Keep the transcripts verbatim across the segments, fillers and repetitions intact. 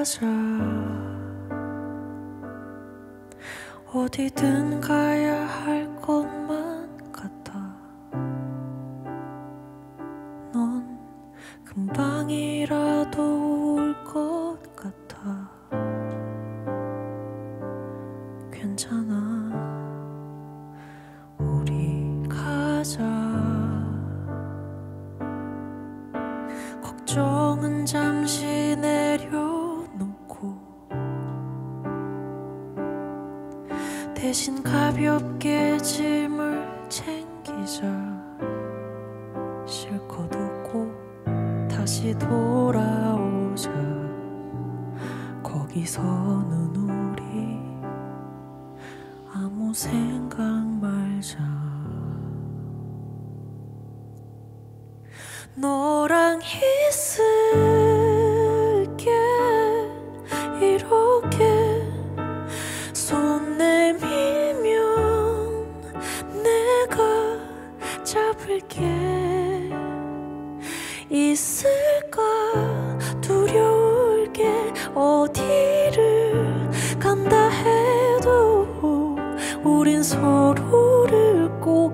가자. 어디든 가야 할 것만 같아. 넌 금방이라도 올 것 같아. 괜찮아, 우리 가자. 걱정은 잠시 내려놓고 대신 가볍게 짐을 챙기자. 실컷 웃고 다시 돌아오자. 거기서는 우리 아무 생각 말자. 너랑 있을게 이렇게 손 내밀면 내가 잡을게. 있을까 두려울 게 어디를 간다 해도 우린 서로를 꼭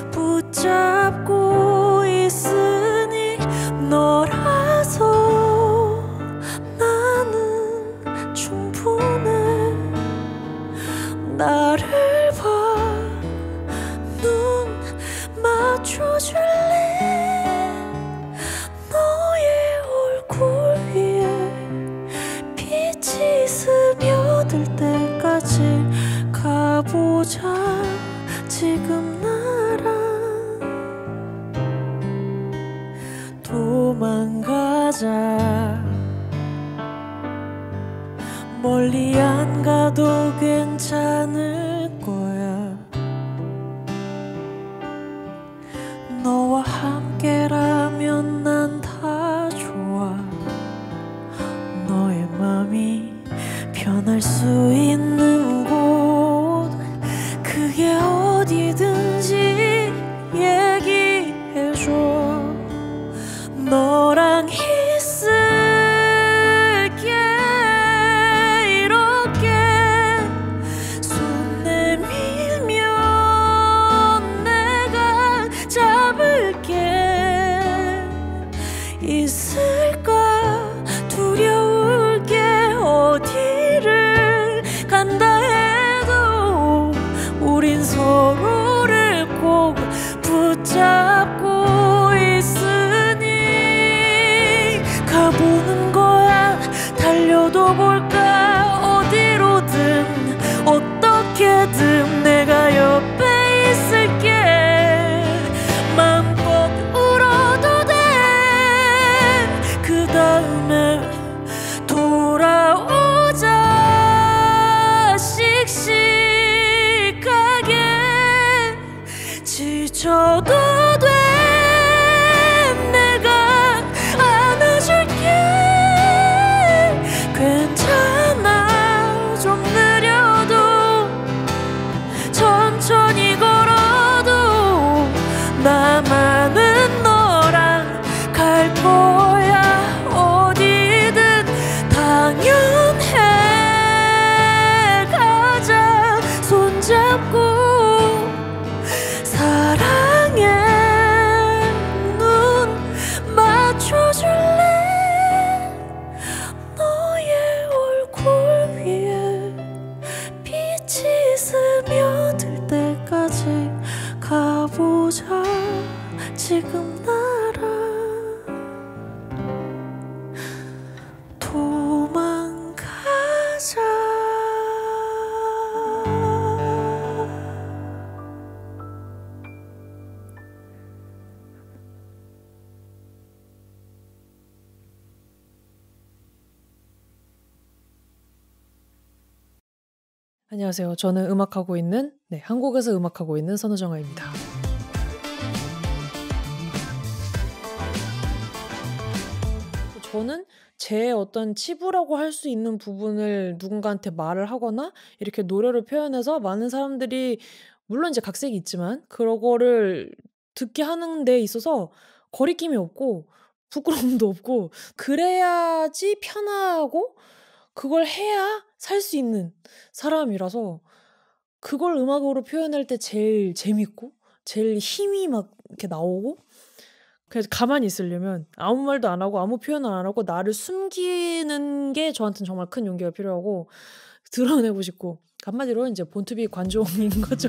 붙잡고 있으니 너라서 나는 충분해. 나를 봐, 눈 맞춰줄래. 너의 얼굴 위에 빛이 스며들 때까지 가보자. 지금 나랑 도망가자. 멀리 안 가도 괜찮을 거야. 너와 함께라면 난 다 좋아. 너의 맘이 변할 수 있는 곳, 그게 어디든지 얘기해줘. 너랑 있을게 이렇게 손 내밀면 내가 잡을게. 있을까 두려울 게 어디를 간다 해도 우린 서로를 꼭 붙잡고 있으니 가보는 거야. 달려도 볼까. 어디로든 어떻게든 내가 옆에 있을게. 마음껏 울어도 돼. 그 다음에 돌아오자. 씩씩하게 지쳐도 돼. 내가 안아줄게. 괜찮아, 좀 느려도 천천히 걸어도 나만은 너랑 갈 거야. 어디든 당연해. 가자, 손잡고. 사랑해, 눈 맞춰줄래. 너의 얼굴 위에 빛이 스며들 때까지 가보자. 지금 나랑 도망가자. 안녕하세요. 저는 음악하고 있는, 네, 한국에서 음악하고 있는 선우정아입니다. 저는 제 어떤 치부라고 할 수 있는 부분을 누군가한테 말을 하거나 이렇게 노래로 표현해서 많은 사람들이, 물론 이제 각색이 있지만 그거를 듣게 하는 데 있어서 거리낌이 없고 부끄러움도 없고 그래야지 편하고 그걸 해야 살 수 있는 사람이라서 그걸 음악으로 표현할 때 제일 재밌고 제일 힘이 막 이렇게 나오고 그래서 가만히 있으려면 아무 말도 안 하고 아무 표현을 안 하고 나를 숨기는 게 저한테는 정말 큰 용기가 필요하고 드러내고 싶고 한마디로 이제 본투비 관종인 거죠.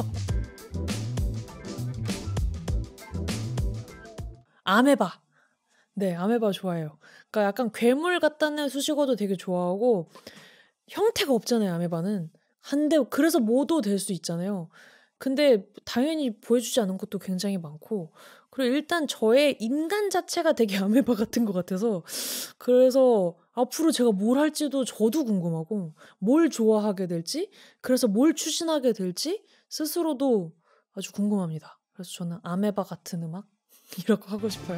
아메바. 네, 아메바 좋아해요. 그러니까 약간 괴물 같다는 수식어도 되게 좋아하고 형태가 없잖아요, 아메바는. 한데 그래서 뭐도 될 수 있잖아요. 근데 당연히 보여주지 않은 것도 굉장히 많고 그리고 일단 저의 인간 자체가 되게 아메바 같은 것 같아서 그래서 앞으로 제가 뭘 할지도 저도 궁금하고 뭘 좋아하게 될지 그래서 뭘 추진하게 될지 스스로도 아주 궁금합니다. 그래서 저는 아메바 같은 음악이라고 하고 싶어요.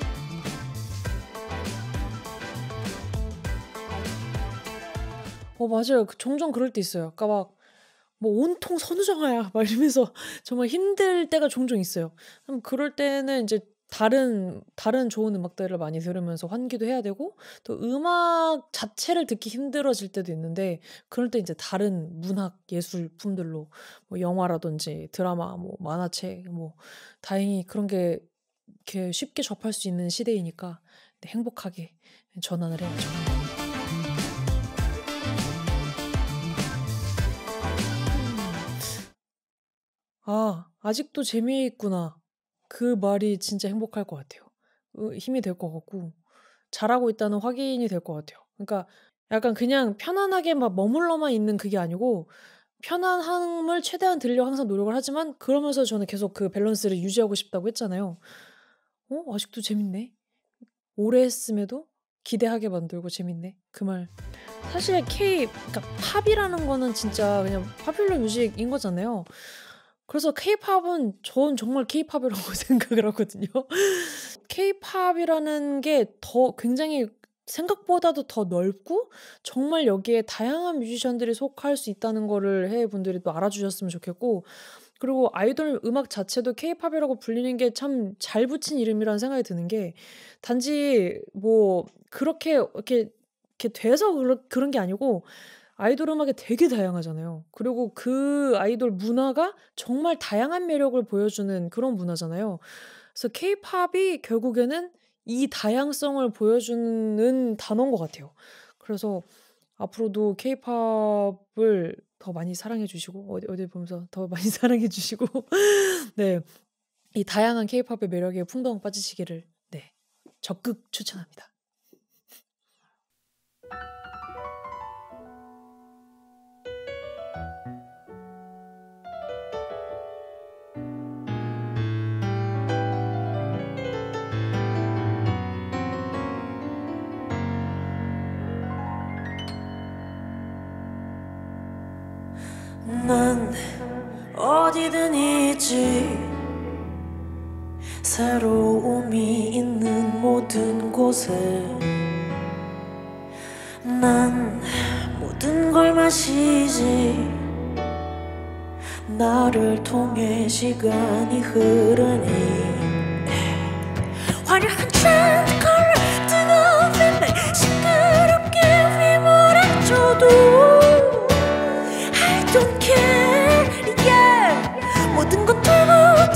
어 맞아요. 그 종종 그럴 때 있어요. 그러니까 막 뭐 "온통 선우정아야." 막 이러면서 정말 힘들 때가 종종 있어요. 그럼 그럴 때는 인제 다른 다른 좋은 음악들을 많이 들으면서 환기도 해야 되고 또 음악 자체를 듣기 힘들어질 때도 있는데 그럴 때 인제 다른 문학 예술품들로 뭐 영화라든지 드라마 뭐 만화책 뭐 다행히 그런 게 이렇게 쉽게 접할 수 있는 시대이니까 네 행복하게 전환을 해야죠. 아 '아직도 재미있구나.' 그 말이 진짜 행복할 것 같아요. 어 힘이 될 것 같고 잘하고 있다는 확인이 될 것 같아요. 그러니까 약간 그냥 편안하게 막 머물러만 있는 그게 아니고 편안함을 최대한 들으려고 항상 노력을 하지만 그러면서 저는 계속 그 밸런스를 유지하고 싶다고 했잖아요. 어 아직도 재밌네. 오래 했음에도 기대하게 만들고 재밌네. 그 말. 사실 K 그러니까 팝이라는 거는 진짜 그냥 popular music인 거잖아요. 그래서 K-팝은 전 정말 K-팝이라고 생각을 하거든요. K-팝이라는 게 더 굉장히 생각보다도 더 넓고 정말 여기에 다양한 뮤지션들이 속할 수 있다는 거를 해외 분들이 또 알아주셨으면 좋겠고 그리고 아이돌 음악 자체도 K-팝이라고 불리는 게 참 잘 붙인 이름이라는 생각이 드는 게 단지 뭐 그렇게 이렇게 이렇게 돼서 그렇 그런 게 아니고 아이돌 음악이 되게 다양하잖아요. 그리고 그 아이돌 문화가 정말 다양한 매력을 보여주는 그런 문화잖아요. 그래서 K-팝이 결국에는 이 다양성을 보여주는 단어인 것 같아요. 그래서 앞으로도 K-팝을 더 많이 사랑해 주시고 어디 어디 보면서 더 많이 사랑해 주시고 네. 이 다양한 K-팝의 매력에 풍덩 빠지시기를 네 적극 추천합니다. 난 어디든 있지 새로움이 있는 모든 곳에 난 모든 걸 마시지 나를 통해 시간이 흐르니 화려한 tren드컬러 뜨거운 팬백 시끄럽게 휘몰아쳐도 I don't care, yeah. 모든 건 돌고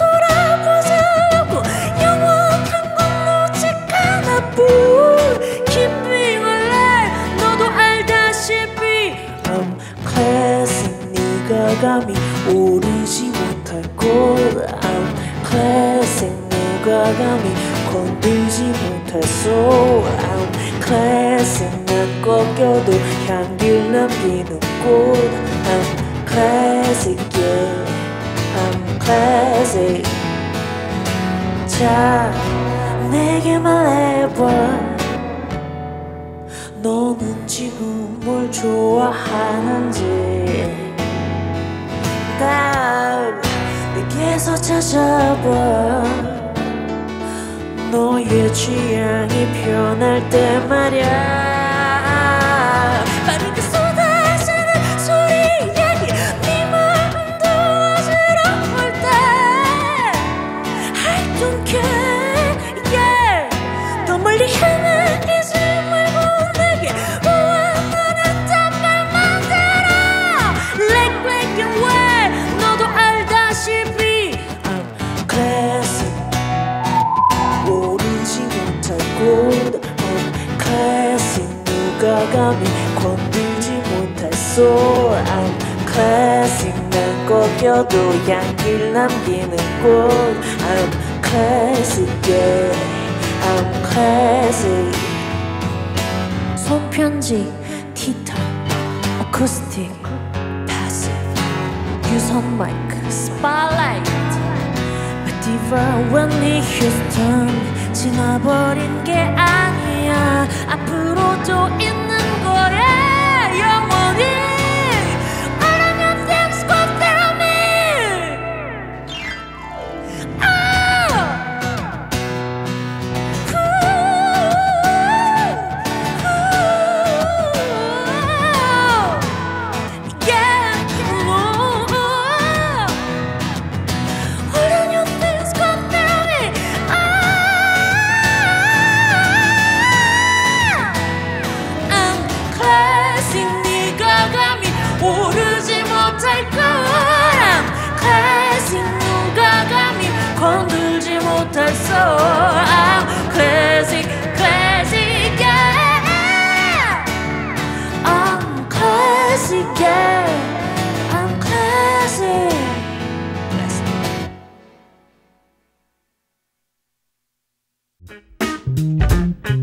돌아보자고 영원한 건 오직 하나뿐 Keep being alive 너도 알다시피 I'm classic 네가 감히 오르지 못할 곳 I'm classic 누가 감히 건들지 못할 soul I'm classic 난 꺾여도 향기를 남기는 꽃 I'm classic, yeah. I'm classic. 자, 내게 말해봐. 너는 지금 뭘 좋아하는지. 날 내게서 찾아봐. 너의 취향이 변할 때 말야. 멀리 향한 이 숨을 보내게 우와 나는 감히 건들지 못할 soul I'm classic 난 꺾여도 향기를 남기는 꽃 I'm classic yeah I'm classic 손편지 티타 어쿠스틱 passive 유선 마이크 spotlight My diva Whitney Houston 지나버린 게 아니야 앞으로도 있는 거야 영원히 All of your things go through me oh. Ooh. Yeah. Ooh. All of your things go through me 오르지 못할 거람 classic 누가 감히 건들지 못할 soul I'm classic classic yeah I'm classic yeah I'm classic classic